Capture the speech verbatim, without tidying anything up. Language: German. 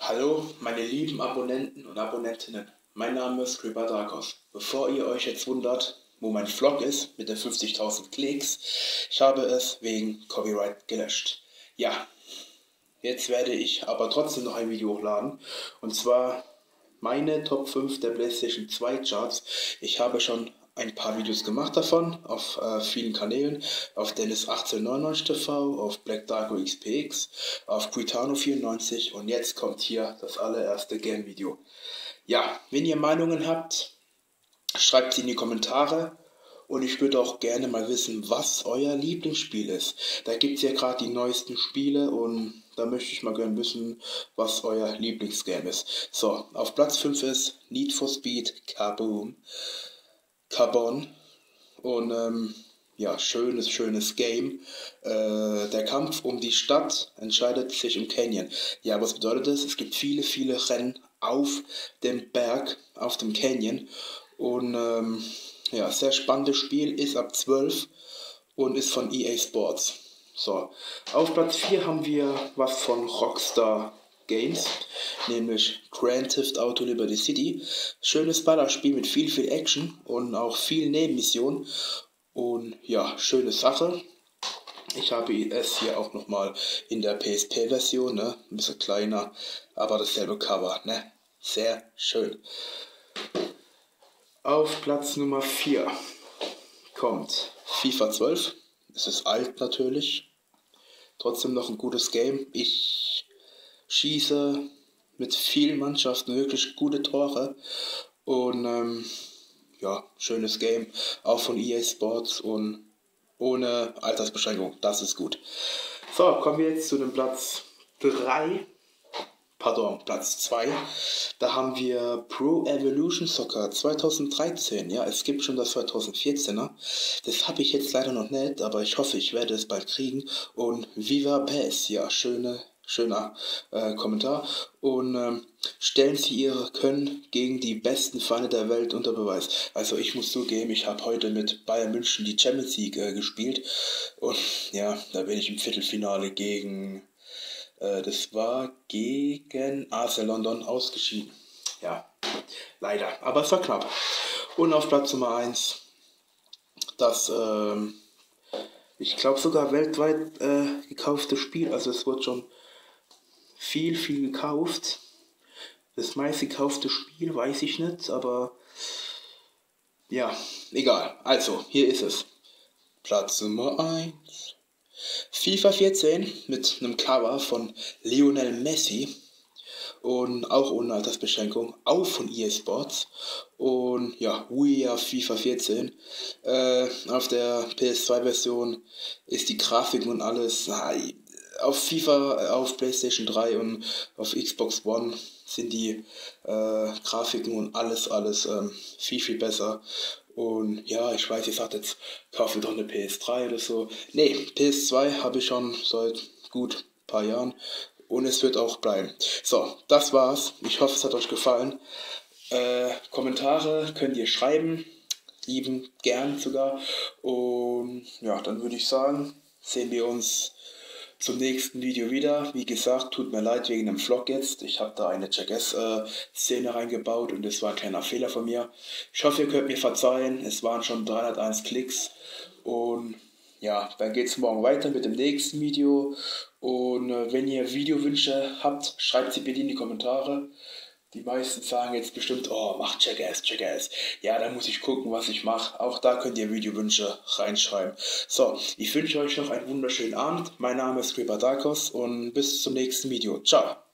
Hallo, meine lieben Abonnenten und Abonnentinnen. Mein Name ist Creeper. Bevor ihr euch jetzt wundert, wo mein Vlog ist mit den fünfzigtausend Klicks, ich habe es wegen Copyright gelöscht. Ja, jetzt werde ich aber trotzdem noch ein Video hochladen. Und zwar meine Top fünf der PlayStation zwei Charts. Ich habe schon ein paar Videos gemacht davon, auf äh, vielen Kanälen, auf Dennis achtzehnhundertneunundneunzig T V, auf Black Darko X P X, auf Quitano vierundneunzig und jetzt kommt hier das allererste Game-Video. Ja, wenn ihr Meinungen habt, schreibt sie in die Kommentare und ich würde auch gerne mal wissen, was euer Lieblingsspiel ist. Da gibt es ja gerade die neuesten Spiele und da möchte ich mal gerne wissen, was euer Lieblingsgame ist. So, auf Platz fünf ist Need for Speed Kaboom. Carbon und ähm, ja, schönes, schönes Game. Äh, der Kampf um die Stadt entscheidet sich im Canyon. Ja, was bedeutet das? Es gibt viele, viele Rennen auf dem Berg, auf dem Canyon und ähm, ja, sehr spannendes Spiel, ist ab zwölf und ist von E A Sports. So, auf Platz vier haben wir was von Rockstar Games, nämlich Grand Theft Auto Liberty City. Schönes Ballerspiel mit viel, viel Action und auch viel Nebenmissionen. Und ja, schöne Sache. Ich habe es hier auch nochmal in der P S P-Version, ne? Ein bisschen kleiner, aber dasselbe Cover, ne? Sehr schön. Auf Platz Nummer vier kommt FIFA zwölf. Es ist alt natürlich, trotzdem noch ein gutes Game. Ich schieße mit vielen Mannschaften wirklich gute Tore und ähm, ja, schönes Game, auch von E A Sports und ohne Altersbeschränkung, das ist gut. So, kommen wir jetzt zu dem Platz drei, pardon, Platz zwei. Da haben wir Pro Evolution Soccer zweitausenddreizehn, ja, es gibt schon das zweitausendvierzehner, das habe ich jetzt leider noch nicht, aber ich hoffe, ich werde es bald kriegen. Und Viva Pes, ja, schöne Schöner äh, Kommentar. Und ähm, stellen Sie Ihre Können gegen die besten Feinde der Welt unter Beweis. Also ich muss zugeben, ich habe heute mit Bayern München die Champions League äh, gespielt. Und ja, da bin ich im Viertelfinale gegen, äh, das war gegen A C London ausgeschieden. Ja, leider. Aber es war knapp. Und auf Platz Nummer eins, das, ähm, ich glaube sogar weltweit äh, gekaufte Spiel. Also es wird schon viel, viel gekauft. Das meiste gekaufte Spiel weiß ich nicht, aber ja, egal. Also, hier ist es. Platz Nummer eins. FIFA vierzehn mit einem Cover von Lionel Messi und auch ohne Altersbeschränkung, auch von E A Sports. Und ja, We Are FIFA vierzehn. Äh, auf der P S zwei Version ist die Grafik und alles, na, auf FIFA, auf PlayStation drei und auf Xbox One sind die äh, Grafiken und alles, alles ähm, viel, viel besser. Und ja, ich weiß, ihr sagt jetzt, kauft ihr doch eine P S drei oder so. Nee, P S zwei habe ich schon seit gut ein paar Jahren und es wird auch bleiben. So, das war's. Ich hoffe, es hat euch gefallen. Äh, Kommentare könnt ihr schreiben, lieben gern sogar. Und ja, dann würde ich sagen, sehen wir uns zum nächsten Video wieder. Wie gesagt, tut mir leid wegen dem Vlog jetzt. Ich habe da eine Jackass-Szene äh, reingebaut und das war ein kleiner Fehler von mir. Ich hoffe, ihr könnt mir verzeihen. Es waren schon dreihunderteins Klicks. Und ja, dann geht es morgen weiter mit dem nächsten Video. Und äh, wenn ihr Videowünsche habt, schreibt sie bitte in die Kommentare. Die meisten sagen jetzt bestimmt, oh, mach Jackass, Jackass. Ja, dann muss ich gucken, was ich mache. Auch da könnt ihr Videowünsche reinschreiben. So, ich wünsche euch noch einen wunderschönen Abend. Mein Name ist Creeper und bis zum nächsten Video. Ciao.